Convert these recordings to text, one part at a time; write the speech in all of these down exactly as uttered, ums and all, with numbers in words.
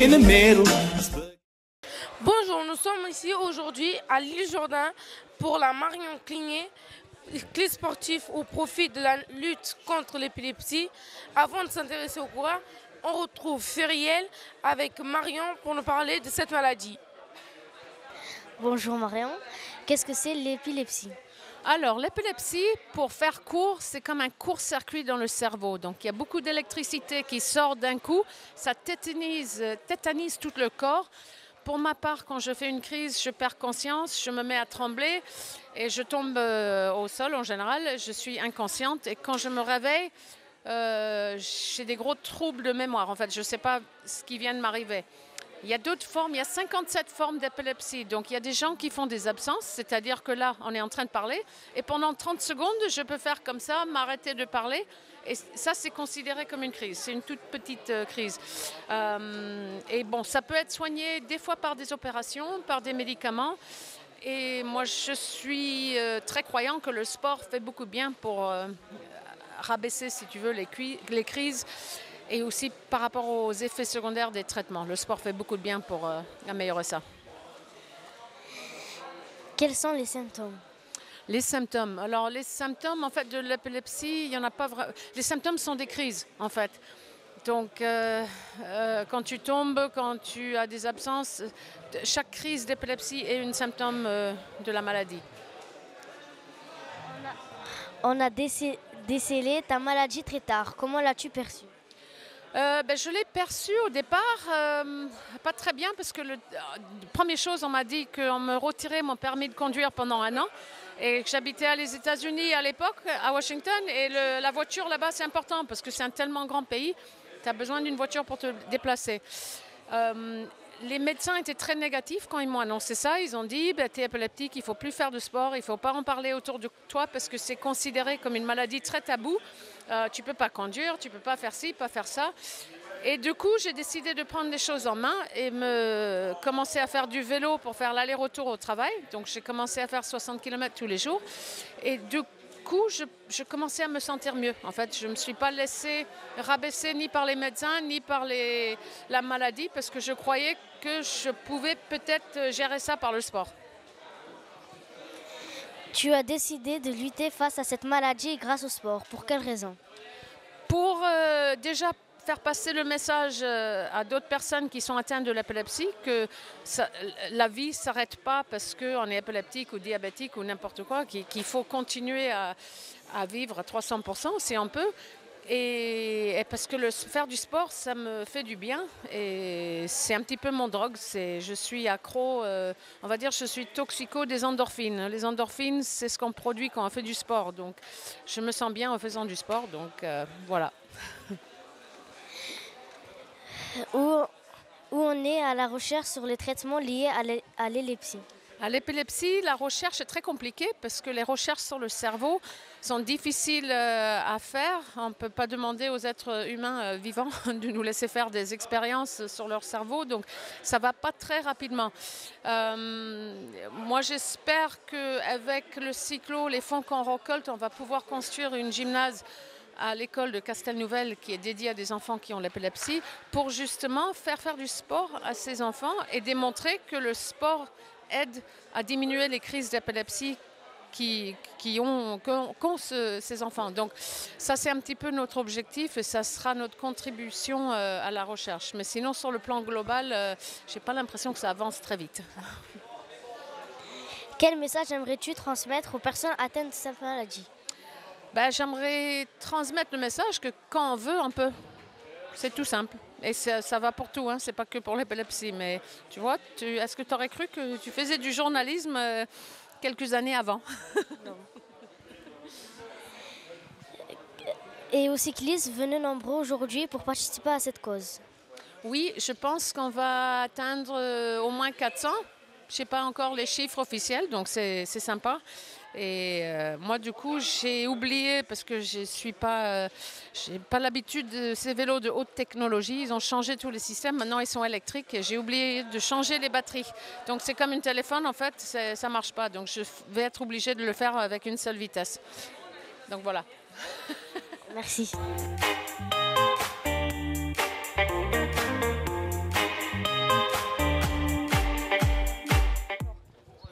in the middle. Bonjour, nous sommes ici aujourd'hui à l'île Jourdain pour la Marion Clignet, clé sportif au profit de la lutte contre l'épilepsie. Avant de s'intéresser au coureur, on retrouve Feriel avec Marion pour nous parler de cette maladie. Bonjour Marion, qu'est-ce que c'est l'épilepsie? Alors, l'épilepsie, pour faire court, c'est comme un court-circuit dans le cerveau. Donc, il y a beaucoup d'électricité qui sort d'un coup, ça tétanise, tétanise tout le corps. Pour ma part, quand je fais une crise, je perds conscience, je me mets à trembler et je tombe euh, au sol en général. Je suis inconsciente et quand je me réveille, euh, j'ai des gros troubles de mémoire. En fait, je ne sais pas ce qui vient de m'arriver. Il y a d'autres formes, il y a cinquante-sept formes d'épilepsie. Donc, il y a des gens qui font des absences, c'est-à-dire que là, on est en train de parler et pendant trente secondes, je peux faire comme ça, m'arrêter de parler. Et ça, c'est considéré comme une crise. C'est une toute petite euh, crise. Euh, et bon, ça peut être soigné des fois par des opérations, par des médicaments. Et moi, je suis euh, très croyant que le sport fait beaucoup de bien pour euh, rabaisser, si tu veux, les, les crises. Et aussi par rapport aux effets secondaires des traitements. Le sport fait beaucoup de bien pour euh, améliorer ça. Quels sont les symptômes? Les symptômes. Alors, les symptômes, en fait, de l'épilepsie, il n'y en a pas vraiment. Les symptômes sont des crises, en fait. Donc, euh, euh, quand tu tombes, quand tu as des absences, chaque crise d'épilepsie est un symptôme euh, de la maladie. On a, on a décé décelé ta maladie très tard. Comment l'as-tu perçue? Euh, ben, je l'ai perçu au départ, euh, pas très bien, parce que, le, euh, première chose, on m'a dit qu'on me retirait mon permis de conduire pendant un an et que j'habitais aux États-Unis à l'époque, à Washington, et le, la voiture là-bas, c'est important parce que c'est un tellement grand pays, tu as besoin d'une voiture pour te déplacer. Euh, les médecins étaient très négatifs quand ils m'ont annoncé ça. Ils ont dit ben, tu es épileptique, il ne faut plus faire de sport, il ne faut pas en parler autour de toi parce que c'est considéré comme une maladie très taboue. Euh, tu ne peux pas conduire, tu ne peux pas faire ci, pas faire ça. Et du coup, j'ai décidé de prendre les choses en main et me commencer à faire du vélo pour faire l'aller-retour au travail. Donc, j'ai commencé à faire soixante kilomètres tous les jours. Et du coup, je, je commençais à me sentir mieux. En fait, je ne me suis pas laissée rabaisser ni par les médecins, ni par les, la maladie, parce que je croyais que je pouvais peut-être gérer ça par le sport. Tu as décidé de lutter face à cette maladie grâce au sport. Pour quelle raison? Pour euh, déjà faire passer le message euh, à d'autres personnes qui sont atteintes de l'épilepsie que ça, la vie ne s'arrête pas parce qu'on est épileptique ou diabétique ou n'importe quoi, qu'il qu'il faut continuer à, à vivre à trois cents pour cent si on peut. Et, et parce que le, faire du sport, ça me fait du bien et c'est un petit peu mon drogue. Je suis accro, euh, on va dire je suis toxico des endorphines. Les endorphines, c'est ce qu'on produit quand on fait du sport. Donc je me sens bien en faisant du sport, donc euh, voilà. Où, où on est à la recherche sur les traitements liés à l'épilepsie? À l'épilepsie, la recherche est très compliquée parce que les recherches sur le cerveau sont difficiles à faire. On ne peut pas demander aux êtres humains vivants de nous laisser faire des expériences sur leur cerveau, donc ça ne va pas très rapidement. Euh, moi, j'espère qu'avec le cyclo, les fonds qu'on récolte, on va pouvoir construire une gymnase à l'école de Castelnouvelle qui est dédiée à des enfants qui ont l'épilepsie pour justement faire faire du sport à ces enfants et démontrer que le sport aide à diminuer les crises d'épilepsie qui, qui ont, qu'ont ce, ces enfants. Donc ça, c'est un petit peu notre objectif et ça sera notre contribution euh, à la recherche. Mais sinon, sur le plan global, euh, je n'ai pas l'impression que ça avance très vite. Quel message aimerais-tu transmettre aux personnes atteintes de cette maladie? Ben, j'aimerais transmettre le message que quand on veut, on peut. C'est tout simple. Et ça, ça va pour tout, hein. C'est pas que pour l'épilepsie. Mais tu vois, est-ce que tu aurais cru que tu faisais du journalisme euh, quelques années avant? Non. Et aux cyclistes, venez nombreux aujourd'hui pour participer à cette cause. Oui, je pense qu'on va atteindre euh, au moins quatre cents. Je ne sais pas encore les chiffres officiels, donc c'est sympa. Et euh, moi, du coup, j'ai oublié, parce que je suis pas, euh, j'ai pas l'habitude de ces vélos de haute technologie. Ils ont changé tous les systèmes. Maintenant, ils sont électriques. Et j'ai oublié de changer les batteries. Donc, c'est comme un téléphone, en fait, ça ne marche pas. Donc, je vais être obligée de le faire avec une seule vitesse. Donc, voilà. Merci.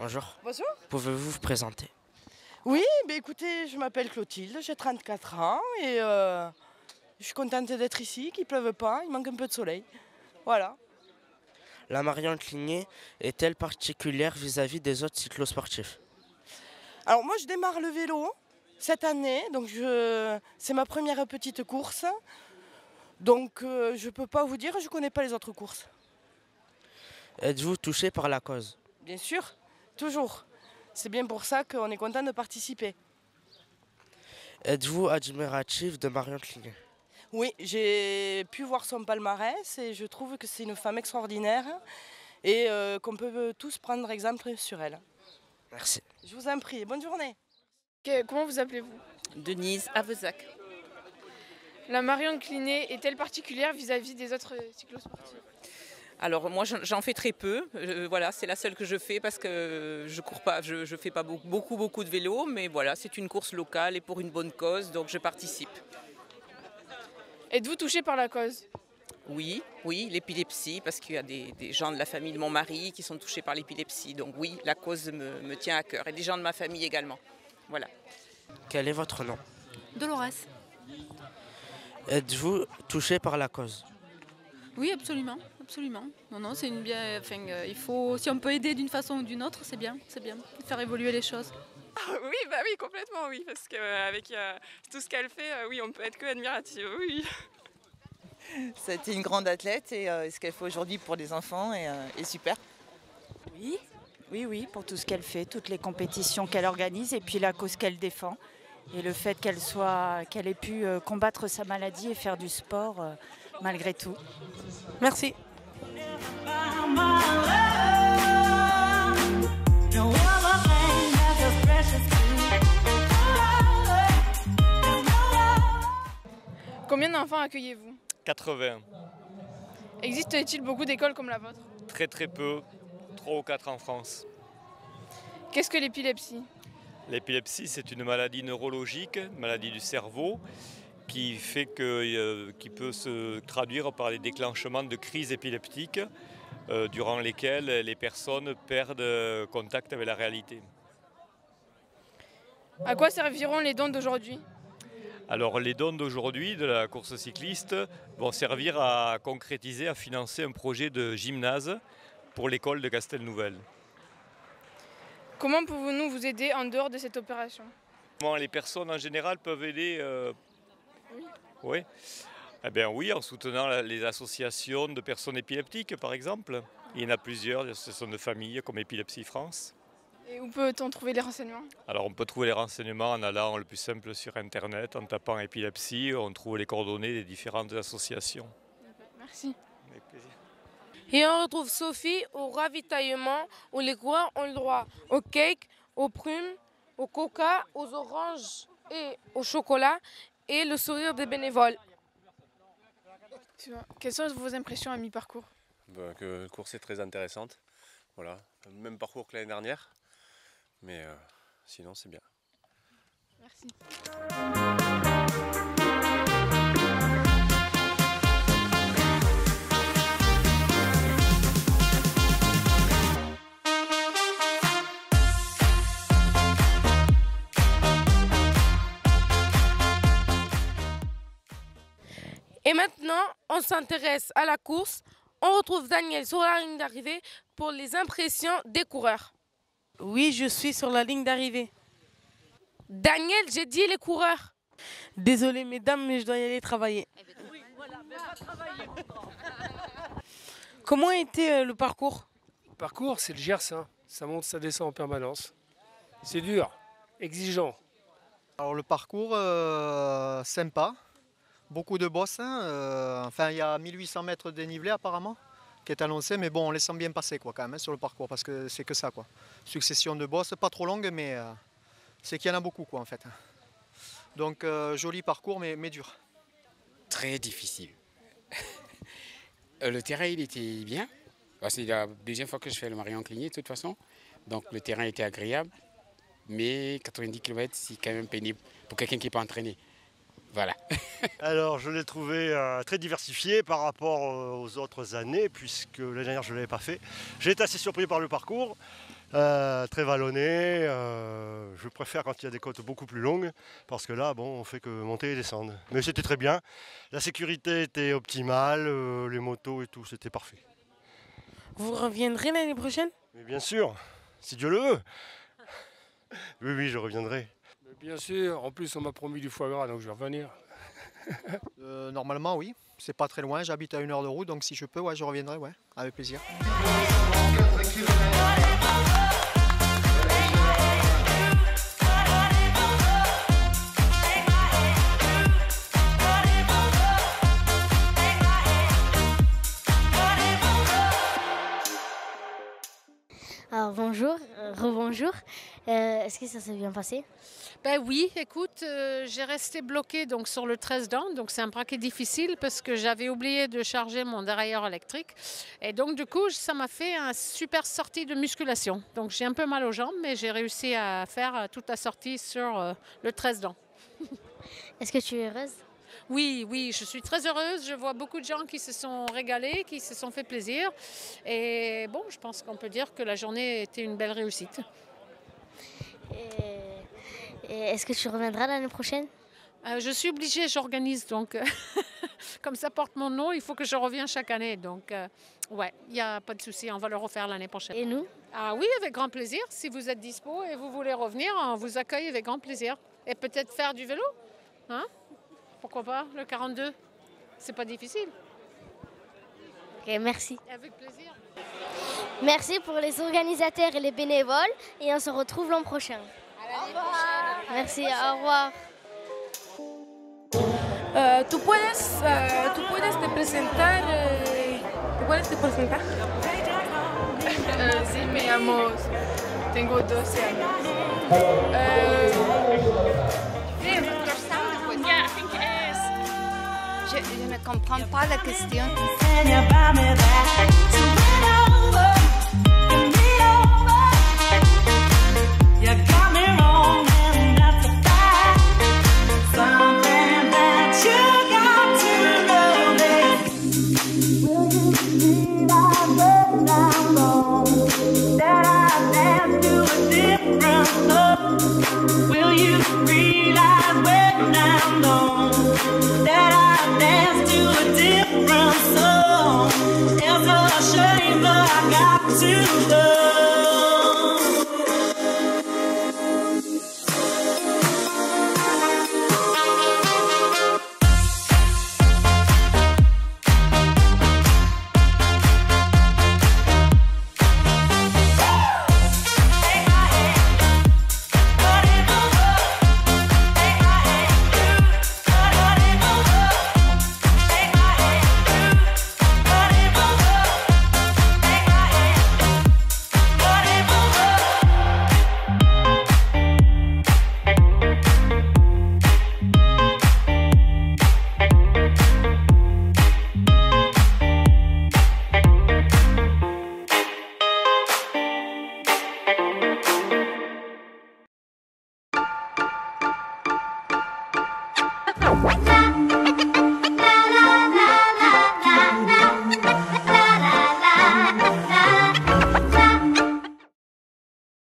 Bonjour. Bonjour. Pouvez-vous vous présenter? Oui, bah écoutez, je m'appelle Clotilde, j'ai trente-quatre ans et euh, je suis contente d'être ici, qu'il ne pleuve pas, il manque un peu de soleil. Voilà. La Marion Cligné est-elle particulière vis-à-vis des autres cyclosportifs? Alors moi je démarre le vélo cette année, donc je... c'est ma première petite course. Donc euh, je ne peux pas vous dire, je ne connais pas les autres courses. Êtes-vous touché par la cause? Bien sûr, toujours. C'est bien pour ça qu'on est content de participer. Êtes-vous admiratif de Marion Cligné? Oui, j'ai pu voir son palmarès et je trouve que c'est une femme extraordinaire et euh, qu'on peut tous prendre exemple sur elle. Merci. Je vous en prie, bonne journée. Que- comment vous appelez-vous? Denise Avezac. La Marion Cligné est-elle particulière vis-à-vis des autres cyclosportifs? Alors moi j'en j'en fais très peu, Euh, voilà, c'est la seule que je fais parce que je cours pas, je, je fais pas beaucoup, beaucoup beaucoup de vélo, mais voilà, c'est une course locale et pour une bonne cause, donc je participe. Êtes-vous touché par la cause? Oui, oui, l'épilepsie, parce qu'il y a des, des gens de la famille de mon mari qui sont touchés par l'épilepsie, donc oui, la cause me, me tient à cœur et des gens de ma famille également. Voilà. Quel est votre nom? Dolores. Êtes-vous touché par la cause? Oui, absolument, absolument. Non, non, c'est une bien. Enfin, euh, il faut, si on peut aider d'une façon ou d'une autre, c'est bien, c'est bien. Faire évoluer les choses. Oui, bah oui, complètement, oui, parce qu'avec euh, tout ce qu'elle fait, euh, oui, on peut être que admiratif, oui. C'était une grande athlète et euh, ce qu'elle fait aujourd'hui pour les enfants est, euh, est super. Oui, oui, oui, pour tout ce qu'elle fait, toutes les compétitions qu'elle organise et puis la cause qu'elle défend. Et le fait qu'elle soit, qu'elle ait pu euh, combattre sa maladie et faire du sport euh, malgré tout. Merci. Combien d'enfants accueillez-vous? quatre-vingts. Existe-t-il beaucoup d'écoles comme la vôtre? Très très peu, trois ou quatre en France. Qu'est-ce que l'épilepsie? L'épilepsie, c'est une maladie neurologique, une maladie du cerveau, qui fait que, euh, qui peut se traduire par les déclenchements de crises épileptiques, euh, durant lesquelles les personnes perdent euh, contact avec la réalité. À quoi serviront les dons d'aujourd'hui? Alors les dons d'aujourd'hui de la course cycliste vont servir à concrétiser, à financer un projet de gymnase pour l'école de Castelnouvelle. Comment pouvons-nous vous aider en dehors de cette opération? Comment les personnes en général peuvent aider euh... Oui. Oui. Eh bien oui, en soutenant la- les associations de personnes épileptiques par exemple. Il y en a plusieurs, des associations de famille comme Épilepsie France. Et où peut-on trouver les renseignements? Alors on peut trouver les renseignements en allant le plus simple sur internet, en tapant épilepsie, on trouve les coordonnées des différentes associations. Merci. Avec plaisir. Et on retrouve Sophie au ravitaillement où les coureurs ont le droit au cake, aux prunes, au coca, aux oranges et au chocolat et le sourire des bénévoles. Quelles sont vos impressions à mi-parcours? Ben, que la course est très intéressante. Voilà, même parcours que l'année dernière. Mais euh, sinon, c'est bien. Merci. Et maintenant, on s'intéresse à la course. On retrouve Daniel sur la ligne d'arrivée pour les impressions des coureurs. Oui, je suis sur la ligne d'arrivée. Daniel, j'ai dit les coureurs. Désolé mesdames, mais je dois y aller travailler. Comment a été euh, le parcours? Le parcours, c'est le Gers, hein. Ça monte, ça descend en permanence. C'est dur, exigeant. Alors le parcours, euh, sympa. Beaucoup de bosses. Hein. Euh, enfin, il y a mille huit cents mètres de dénivelé apparemment, qui est annoncé, mais bon, on les sent bien passer quoi, quand même, hein, sur le parcours, parce que c'est que ça, quoi. Succession de bosses, pas trop longue, mais euh, c'est qu'il y en a beaucoup, quoi, en fait. Donc, euh, joli parcours, mais, mais dur. Très difficile. Le terrain, il était bien. C'est la deuxième fois que je fais le Marion Cligné, de toute façon. Donc, le terrain était agréable, mais quatre-vingt-dix kilomètres, c'est quand même pénible pour quelqu'un qui n'est pas entraîné. Voilà. Alors je l'ai trouvé euh, très diversifié par rapport euh, aux autres années, puisque l'année dernière je ne l'avais pas fait. J'ai été assez surpris par le parcours. euh, très vallonné. Euh, je préfère quand il y a des côtes beaucoup plus longues, parce que là, bon, on fait que monter et descendre. Mais c'était très bien. La sécurité était optimale, euh, les motos et tout, c'était parfait. Vous reviendrez l'année prochaine? Mais bien sûr, si Dieu le veut. Oui, oui, je reviendrai. Mais bien sûr, en plus on m'a promis du foie gras, donc je vais revenir. Euh, normalement, oui. C'est pas très loin, j'habite à une heure de route, donc si je peux, ouais, je reviendrai, ouais, avec plaisir. Alors bonjour, euh, rebonjour. Euh, Est-ce que ça s'est bien passé? Ben oui, écoute, euh, j'ai resté bloquée donc, sur le treize dents, donc c'est un braquet difficile parce que j'avais oublié de charger mon dérailleur électrique. Et donc du coup, ça m'a fait une super sortie de musculation. Donc j'ai un peu mal aux jambes, mais j'ai réussi à faire toute la sortie sur euh, le treize dents. Est-ce que tu es heureuse? Oui, oui, je suis très heureuse. Je vois beaucoup de gens qui se sont régalés, qui se sont fait plaisir. Et bon, je pense qu'on peut dire que la journée était une belle réussite. Et, et est-ce que tu reviendras l'année prochaine? euh, Je suis obligée, j'organise. Donc, comme ça porte mon nom, il faut que je revienne chaque année. Donc, euh, ouais, il n'y a pas de souci, on va le refaire l'année prochaine. Et nous? Ah oui, avec grand plaisir. Si vous êtes dispo et vous voulez revenir, on vous accueille avec grand plaisir. Et peut-être faire du vélo, hein? Pourquoi pas, le quarante-deux? C'est pas difficile. Ok, merci. Avec plaisir. Merci pour les organisateurs et les bénévoles. Et on se retrouve l'an prochain. À l'année prochaine. Merci, au revoir. Uh, ¿tú, puedes, uh, ¿Tú puedes te presentar? Uh, ¿Tú puedes te presentar? Uh, sí, me llamo. Tengo doce años. Uh, Je, je ne comprends pas la question. Will you realize when I'm gone that I dance to a different song? It's a shame, but I got to go. What?